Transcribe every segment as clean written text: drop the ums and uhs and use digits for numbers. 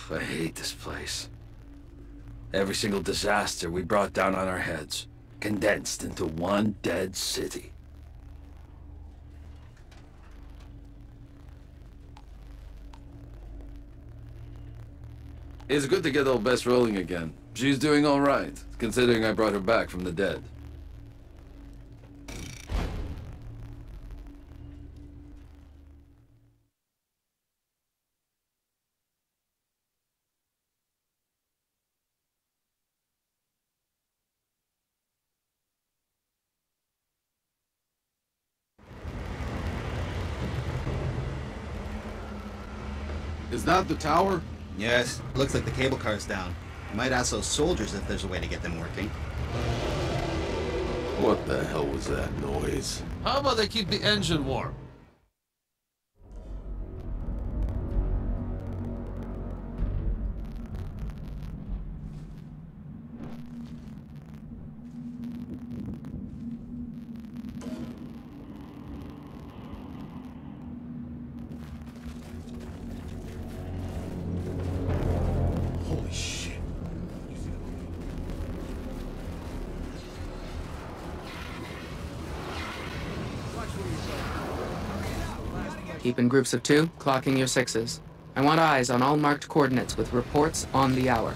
I hate this place. Every single disaster we brought down on our heads, condensed into one dead city. It's good to get old Bess rolling again. She's doing all right, considering I brought her back from the dead. Is that the tower? Yes, looks like the cable car's down. You might ask those soldiers if there's a way to get them working. What the hell was that noise? How about they keep the engine warm? Holy shit. Keep in groups of 2, clocking your 6s. I want eyes on all marked coordinates with reports on the hour.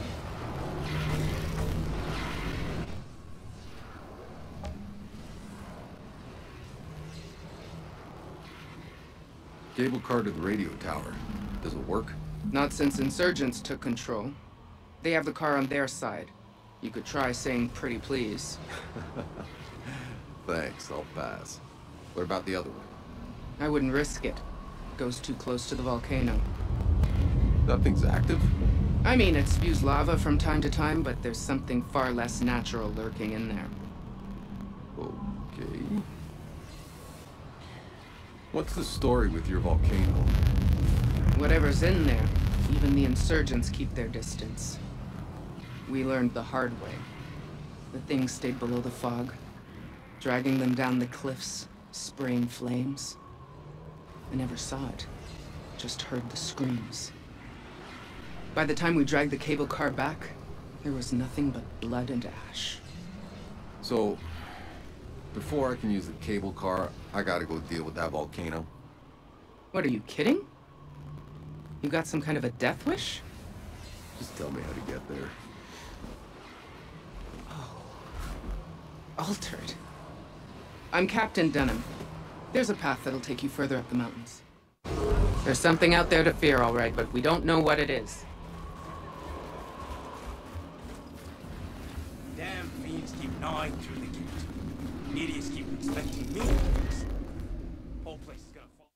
Cable car to the radio tower. Does it work? Not since insurgents took control. They have the car on their side. You could try saying pretty please. Thanks, I'll pass. What about the other one? I wouldn't risk it. Goes too close to the volcano. Nothing's active? I mean, it spews lava from time to time, but there's something far less natural lurking in there. Okay. What's the story with your volcano? Whatever's in there, even the insurgents keep their distance. We learned the hard way. The thing stayed below the fog, dragging them down the cliffs, spraying flames. I never saw it, just heard the screams. By the time we dragged the cable car back, there was nothing but blood and ash. So, before I can use the cable car, I gotta go deal with that volcano. What, are you kidding? You got some kind of a death wish? Just tell me how to get there. Altered. I'm Captain Dunham. There's a path that'll take you further up the mountains. There's something out there to fear, all right, but we don't know what it is. Damn fiends keep gnawing through the gate. Idiots keep expecting me. Whole place is gonna fall.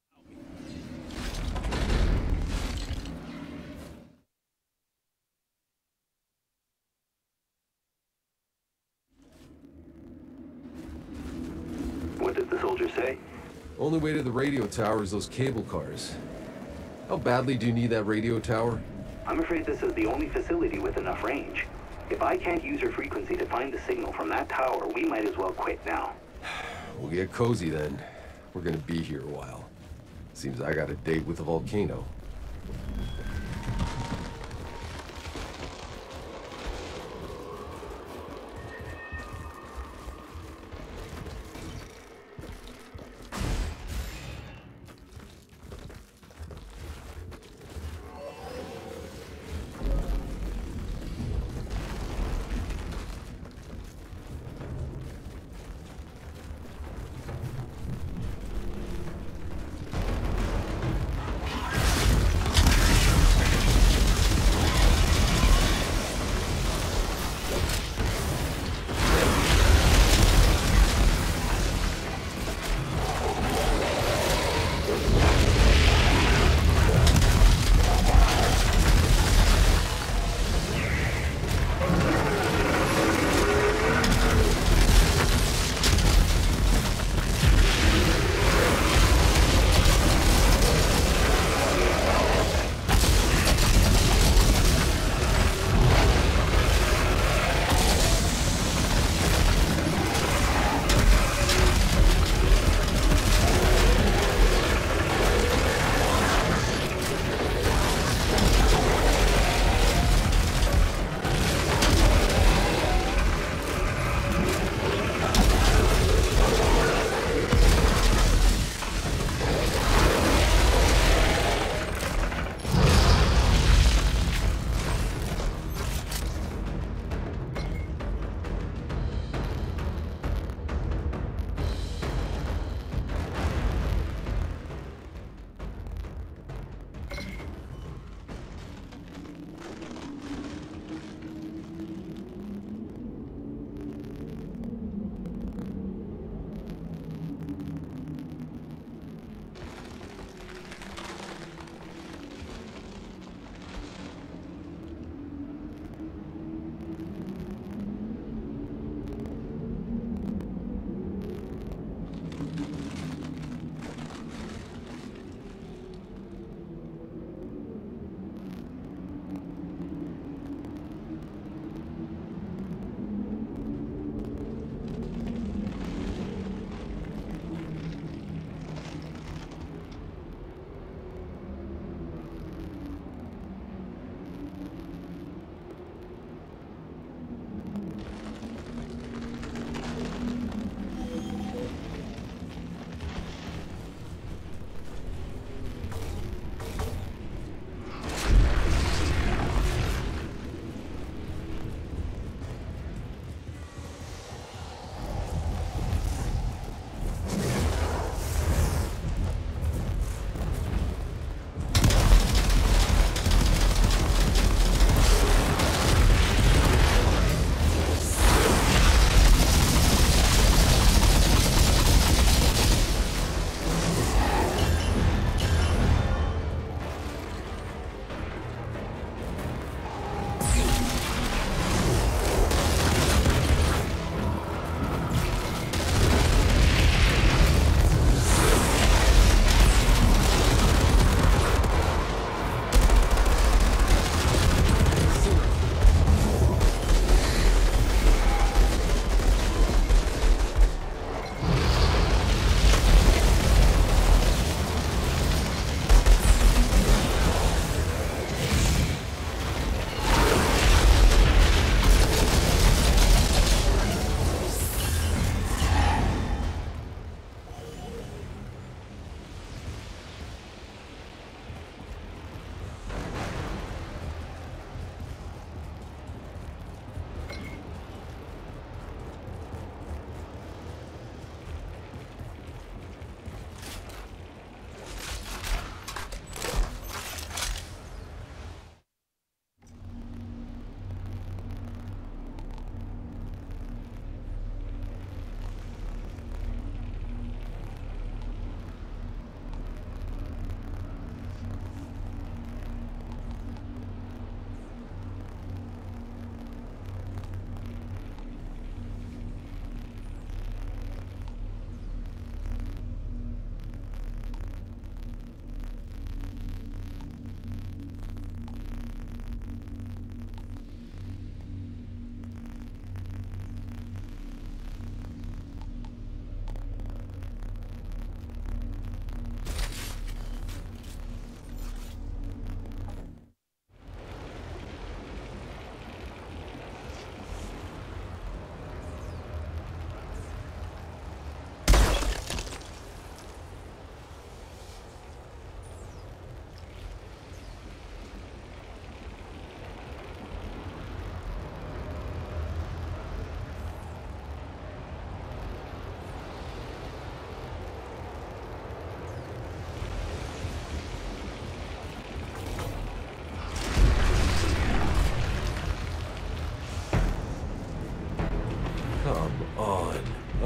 What did the soldier say? Only way to the radio tower is those cable cars. How badly do you need that radio tower? I'm afraid this is the only facility with enough range. If I can't use your frequency to find the signal from that tower, we might as well quit now. We'll get cozy then. We're gonna be here a while. Seems I got a date with the volcano.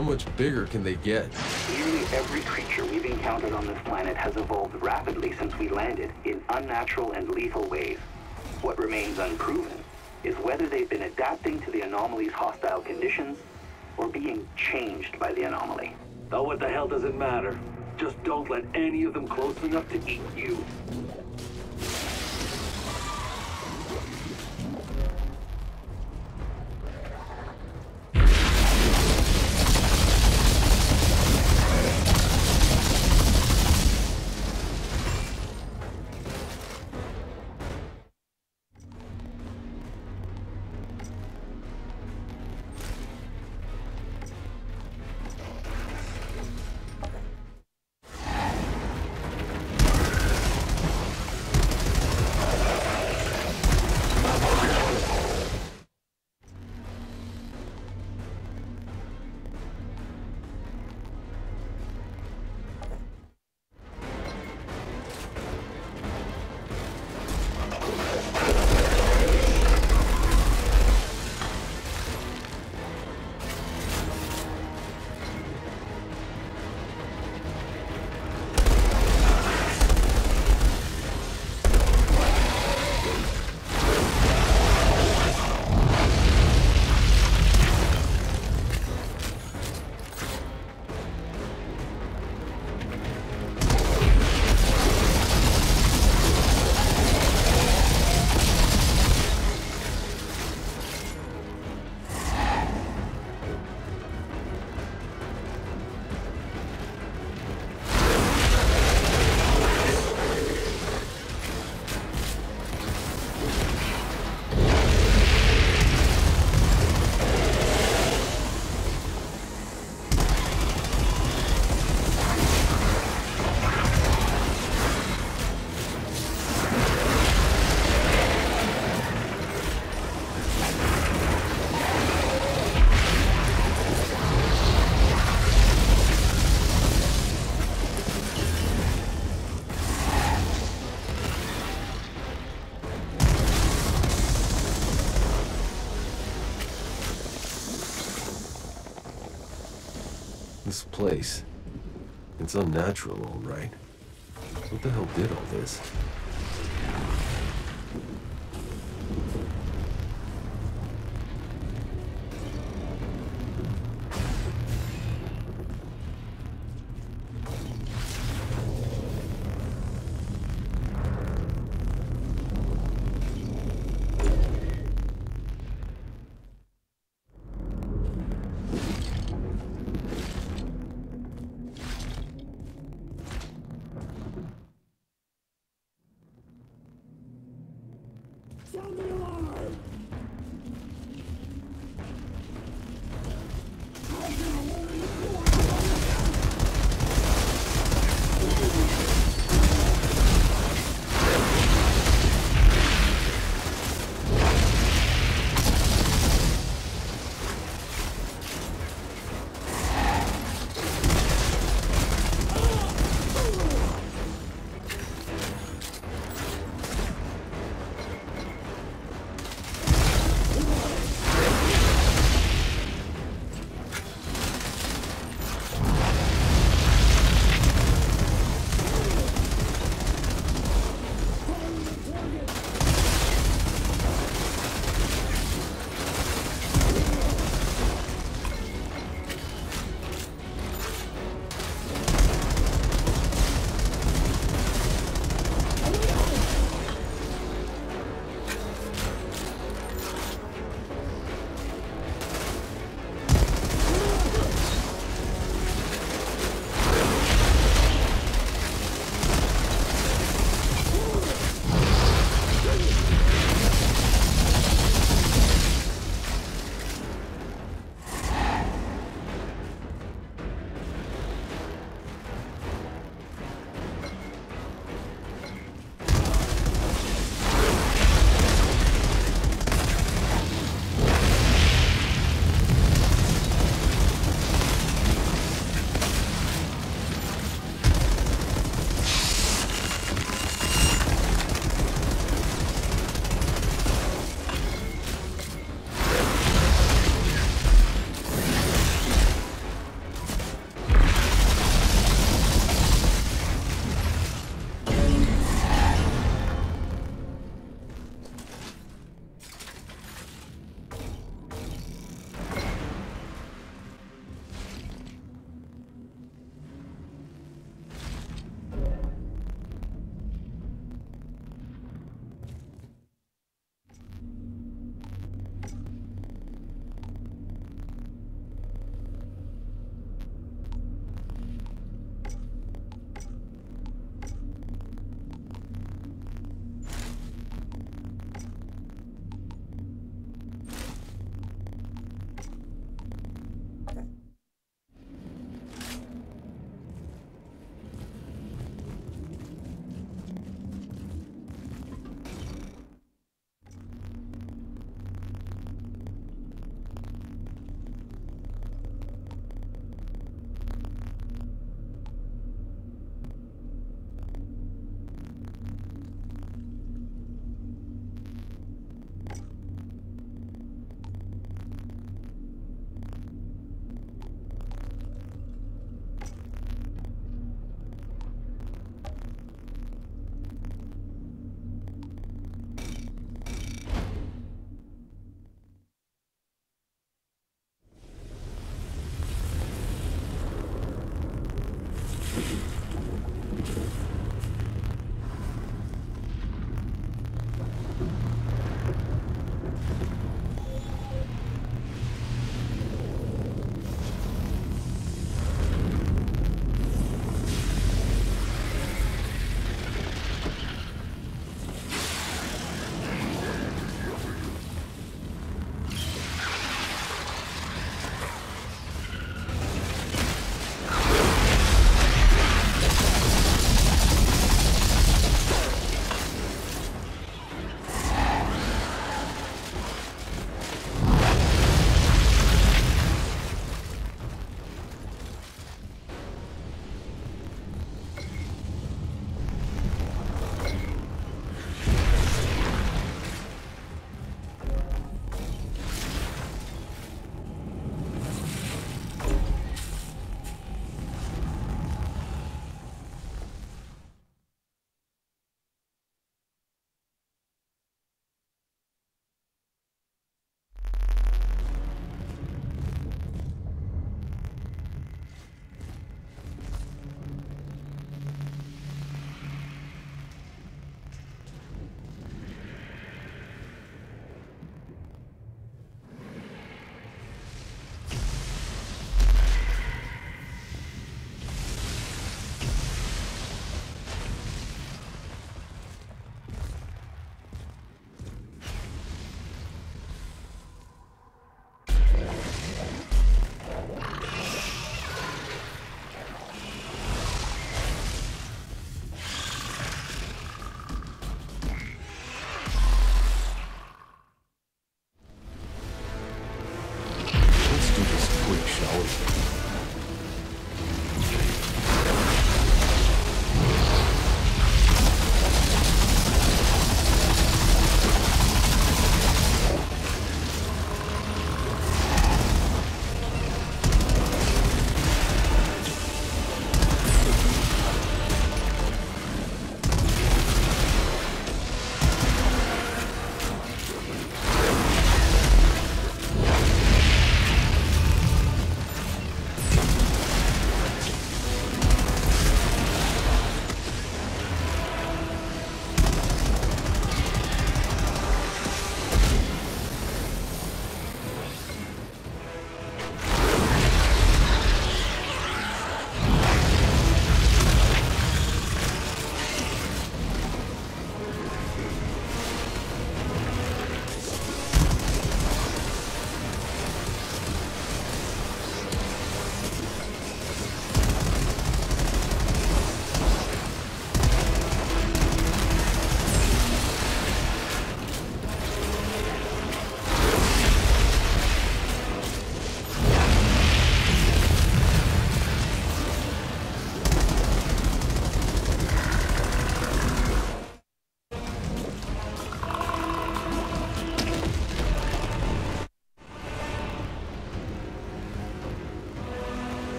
How much bigger can they get? Nearly every creature we've encountered on this planet has evolved rapidly since we landed, in unnatural and lethal ways. What remains unproven is whether they've been adapting to the anomaly's hostile conditions or being changed by the anomaly. Though what the hell does it matter? Just don't let any of them close enough to eat you. This place. It's unnatural, all right. What the hell did all this?